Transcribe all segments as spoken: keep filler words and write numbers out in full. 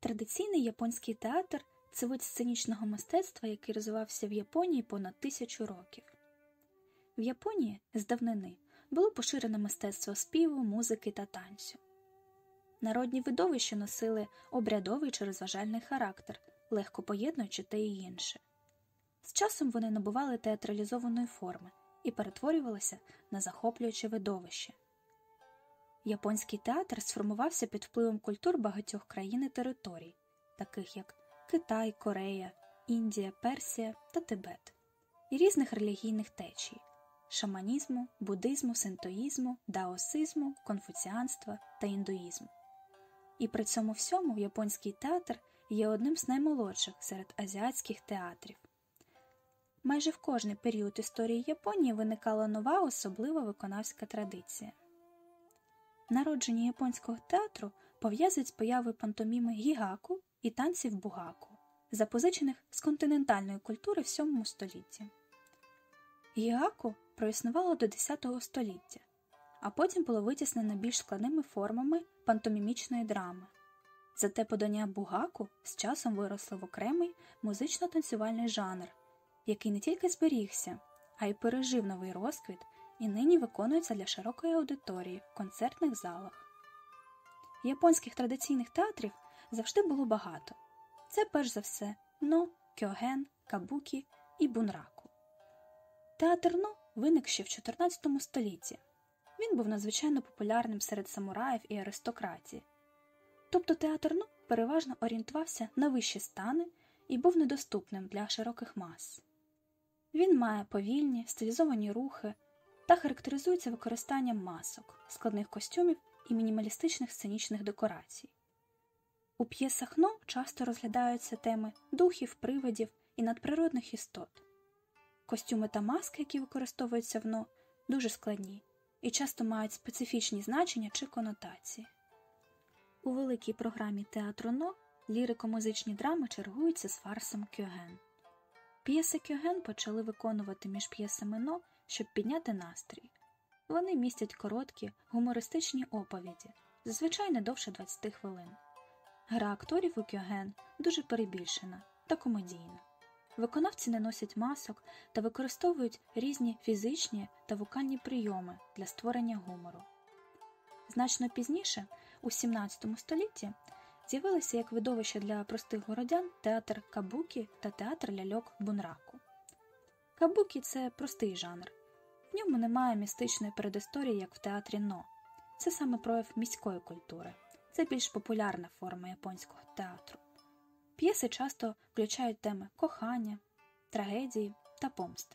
Традиційний японський театр – це вид сценічного мистецтва, який розвивався в Японії понад тисячу років. В Японії з давнини було поширене мистецтво співу, музики та танцю. Народні видовища носили обрядовий чи розважальний характер, легко поєднуючи те і інше. З часом вони набували театралізованої форми і перетворювалися на захоплююче видовище. Японський театр сформувався під впливом культур багатьох країн і територій, таких як Китай, Корея, Індія, Персія та Тибет, і різних релігійних течій – шаманізму, буддизму, синтоїзму, даосизму, конфуціанства та індуїзму. І при цьому всьому японський театр є одним з наймолодших серед азіатських театрів. Майже в кожний період історії Японії виникала нова особлива виконавська традиція. Народження японського театру пов'язують з появою пантоміми гігаку і танців бугаку, запозичених з континентальної культури в сьомому столітті. Гігаку проіснувало до десятого століття, а потім було витіснено більш складними формами пантомімічної драми. Зате подання бугаку з часом виросло в окремий музично-танцювальний жанр, який не тільки зберігся, а й пережив новий розквіт і нині виконується для широкої аудиторії в концертних залах. Японських традиційних театрів завжди було багато. Це перш за все но, кьоген, кабукі і бунраку. Театр но виник ще в чотирнадцятому столітті. Він був надзвичайно популярним серед самураїв і аристократії. Тобто театр но переважно орієнтувався на вищі стани і був недоступним для широких мас. Він має повільні, стилізовані рухи та характеризується використанням масок, складних костюмів і мінімалістичних сценічних декорацій. У п'єсах но часто розглядаються теми духів, привидів і надприродних істот. Костюми та маски, які використовуються в но, дуже складні і часто мають специфічні значення чи конотації. У великій програмі театру но лірико-музичні драми чергуються з фарсом кьоген. П'єси кьоген почали виконувати між п'єсами но, щоб підняти настрій. Вони містять короткі, гумористичні оповіді, зазвичай не довше двадцяти хвилин. Гра акторів у кьоген дуже перебільшена та комедійна. Виконавці не носять масок та використовують різні фізичні та вокальні прийоми для створення гумору. Значно пізніше, у сімнадцятому столітті, з'явилися як видовище для простих городян театр кабукі та театр ляльок бунраку. Кабукі – це простий жанр. В ньому немає містичної передісторії, як в театрі но. Це саме прояв міської культури. Це більш популярна форма японського театру. П'єси часто включають теми кохання, трагедії та помсти.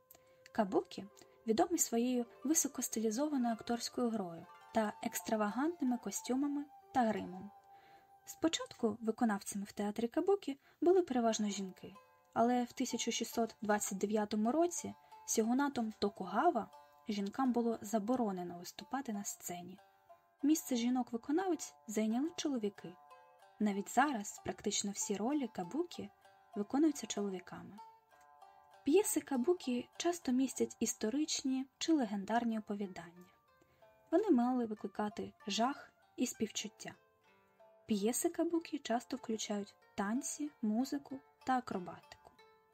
Кабукі відомий своєю високостилізованою акторською грою та екстравагантними костюмами та гримом. Спочатку виконавцями в театрі кабукі були переважно жінки, але в тисяча шістсот двадцять дев'ятому році сьогунатом Токугава жінкам було заборонено виступати на сцені. Місце жінок-виконавець зайняли чоловіки. Навіть зараз практично всі ролі кабукі виконуються чоловіками. П'єси кабукі часто містять історичні чи легендарні оповідання. Вони мали викликати жах і співчуття. П'єси кабукі часто включають танці, музику та акробатику.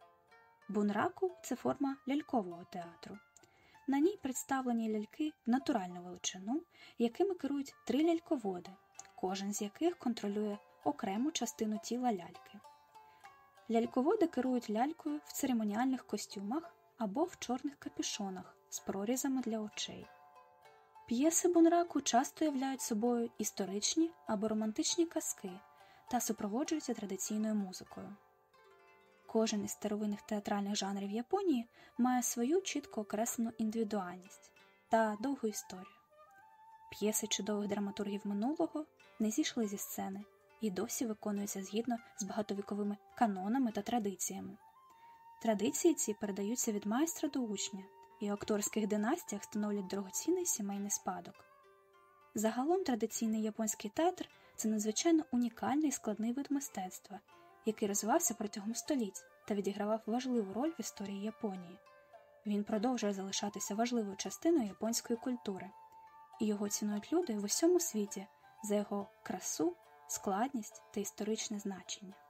Бунраку – це форма лялькового театру. На ній представлені ляльки в натуральну величину, якими керують три ляльководи, кожен з яких контролює окрему частину тіла ляльки. Ляльководи керують лялькою в церемоніальних костюмах або в чорних капюшонах з прорізами для очей. П'єси бунраку часто являють собою історичні або романтичні казки та супроводжуються традиційною музикою. Кожен із старовинних театральних жанрів Японії має свою чітко окреслену індивідуальність та довгу історію. П'єси чудових драматургів минулого не зійшли зі сцени і досі виконуються згідно з багатовіковими канонами та традиціями. Традиції ці передаються від майстра до учня і у акторських династіях становлять дорогоцінний сімейний спадок. Загалом традиційний японський театр – це надзвичайно унікальний і складний вид мистецтва, який розвивався протягом століть та відігравав важливу роль в історії Японії. Він продовжує залишатися важливою частиною японської культури, і його цінують люди в усьому світі за його красу складність та історичне значення.